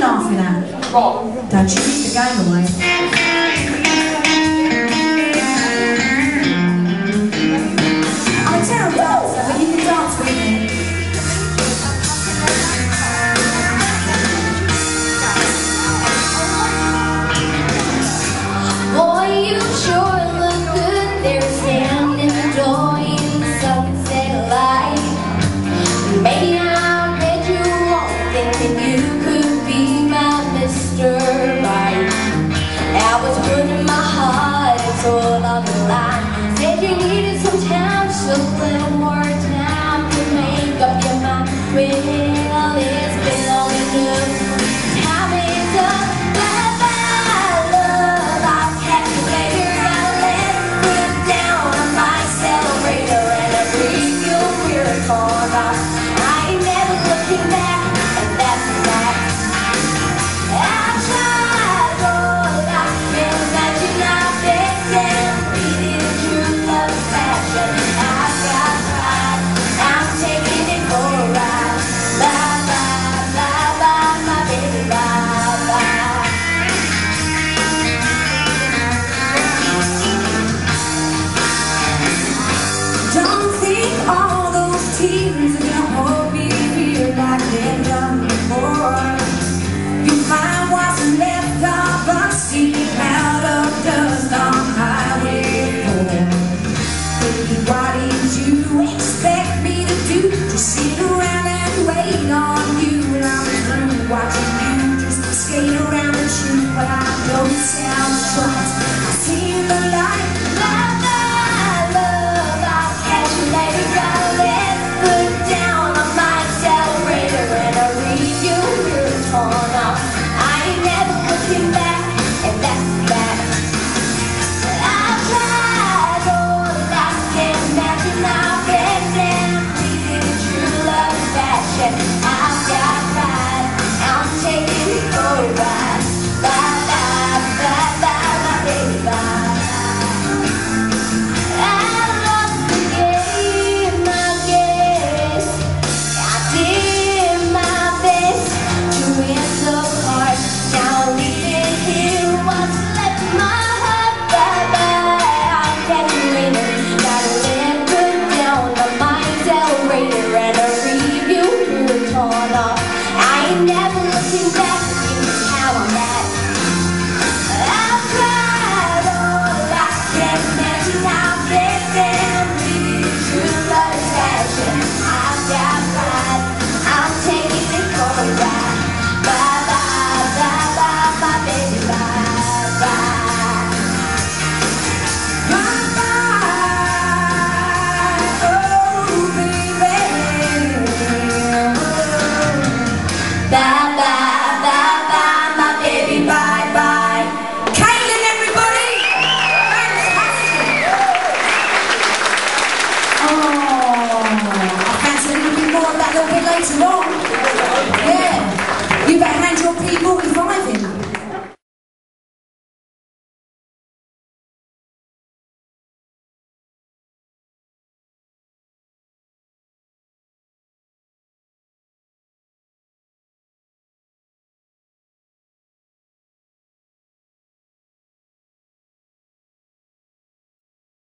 off with that. Don't you give the game away. I'm a terrible dancer, but you can dance with me. Boy, you sure look good there, standing enjoying the sunset light. Maybe I read you wrong, thinking you could be my Mr. Right. I was putting my heart and soul on the line. Said you needed some time, just a little more time to make up your mind. Well, it's been long enough. Time is up. Bye bye, love. I'll catch you later. Gotta let it put down. I might celebrate her and a real miracle. I ain't never looking back, and that's a fact. I've tried, Lord, I can imagine I've been reading true love passion. I've got pride, I'm taking it for a ride. Bye bye, bye bye, my baby, bye bye. Don't think all those tears are gonna hold me here like they've done before. You find what's left of us sticking out of dust on Highway 4. Baby, what did you expect?